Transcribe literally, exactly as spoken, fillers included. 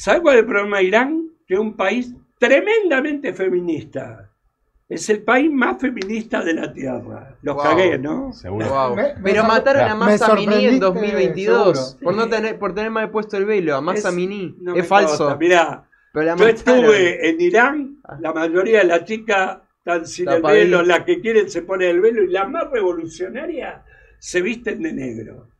¿Sabes cuál es el problema de Irán? Que es un país tremendamente feminista. Es el país más feminista de la Tierra. Los Wow. cagué, ¿no? Seguro. Wow. Me- me Pero sor- mataron a me Massa Amini en sorprendiste, dos mil veintidós seguro. por no tener por tener mal puesto el velo. A Massa Es- Amini no es me falso. consta. Mirá, Pero la yo mataron. estuve en Irán, la mayoría de las chicas están sin el Tapadí. velo, las que quieren se ponen el velo y las más revolucionarias se visten de negro.